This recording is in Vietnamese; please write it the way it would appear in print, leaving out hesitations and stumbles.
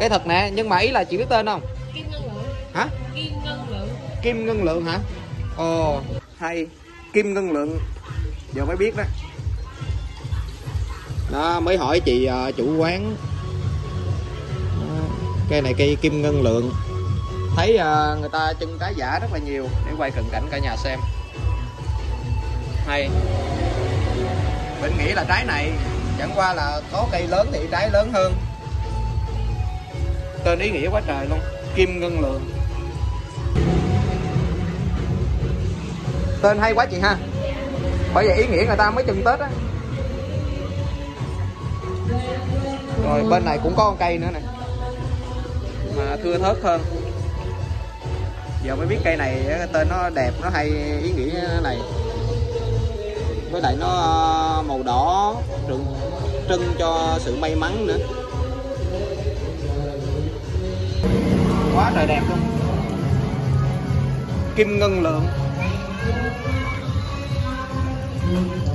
Cây thật nè, nhưng mà ý là chị biết tên không? Kim ngân lượng. Hả? Kim ngân lượng. Kim ngân lượng hả? Ồ, hay. Kim ngân lượng. Giờ mới biết đó. Đó, mới hỏi chị chủ quán. Cây này cây kim ngân lượng. Thấy người ta trưng trái giả rất là nhiều. Để quay cận cảnh cả nhà xem. Hay. Mình nghĩ là trái này chẳng qua là có cây lớn thì trái lớn hơn. Tên ý nghĩa quá trời luôn. Kim ngân lượng. Tên hay quá chị ha. Bởi vậy ý nghĩa người ta mới chừng Tết á. Rồi bên này cũng có con cây nữa nè, mà thưa thớt hơn. Giờ mới biết cây này tên nó đẹp, nó hay, ý nghĩa này. Với lại nó màu đỏ trưng cho sự may mắn nữa. Quá trời đẹp luôn. Kim ngân lượng.